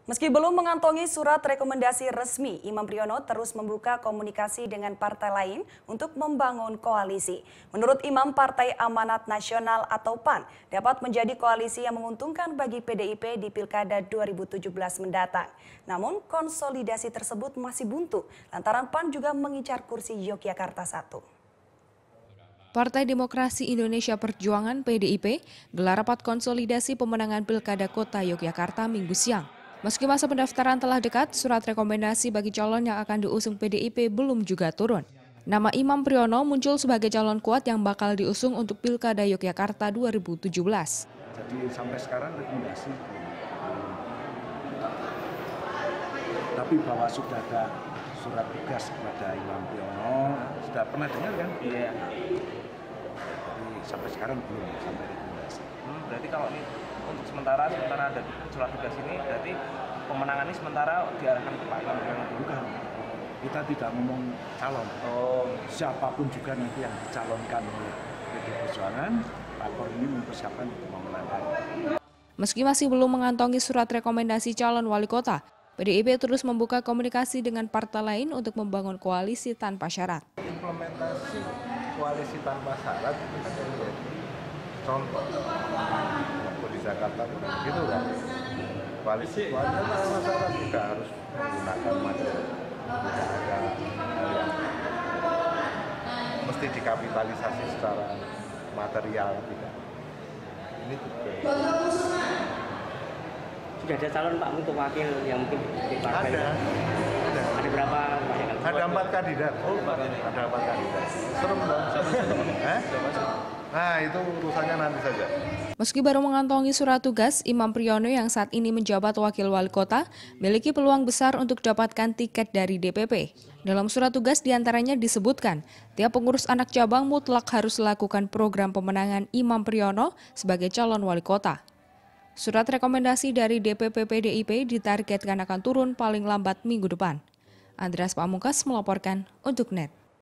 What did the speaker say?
Meski belum mengantongi surat rekomendasi resmi, Imam Priyono terus membuka komunikasi dengan partai lain untuk membangun koalisi. Menurut Imam, Partai Amanat Nasional atau PAN dapat menjadi koalisi yang menguntungkan bagi PDIP di Pilkada 2017 mendatang. Namun konsolidasi tersebut masih buntu lantaran PAN juga mengincar kursi Yogyakarta 1. Partai Demokrasi Indonesia Perjuangan (PDIP) gelar rapat konsolidasi pemenangan Pilkada Kota Yogyakarta Minggu siang. Meski masa pendaftaran telah dekat, surat rekomendasi bagi calon yang akan diusung PDIP belum juga turun. Nama Imam Priyono muncul sebagai calon kuat yang bakal diusung untuk Pilkada Yogyakarta 2017. Jadi sampai sekarang rekomendasi tapi bahwa sudah ada surat tugas kepada Imam Priyono, sudah pernah dengar kan? Iya. Jadi sampai sekarang belum sampai rekomendasi. Berarti kalau ini untuk sementara ada surat tugas ini, berarti pemenangan ini sementara diarahkan ke Pak Imam Priyono. Bukan, kita tidak ngomong calon. Siapapun juga nanti yang dicalonkan oleh PDI Perjuangan, lapor ini mempersiapkan untuk memenangkan. Meski masih belum mengantongi surat rekomendasi calon wali kota, PDIP terus membuka komunikasi dengan partai lain untuk membangun koalisi tanpa syarat. Implementasi koalisi tanpa syarat itu kan dari contoh. Di Jakarta gitu kan. Koalisi tanpa syarat juga harus menggunakan materi. Tidak ada hal yang mesti dikapitalisasi secara material tidak. Ini juga. Sudah ada calon Pak untuk wakil yang mungkin di partai? Ada berapa? Ada 4 kandidat. Ada 4 kandidat. Serem dong. Nah itu urusannya nanti saja. Meski baru mengantongi surat tugas, Imam Priyono yang saat ini menjabat wakil wali kota memiliki peluang besar untuk dapatkan tiket dari DPP. Dalam surat tugas diantaranya disebutkan, tiap pengurus anak cabang mutlak harus lakukan program pemenangan Imam Priyono sebagai calon wali kota. Surat rekomendasi dari DPP PDIP ditargetkan akan turun paling lambat minggu depan. Andreas Pamungkas melaporkan untuk NET.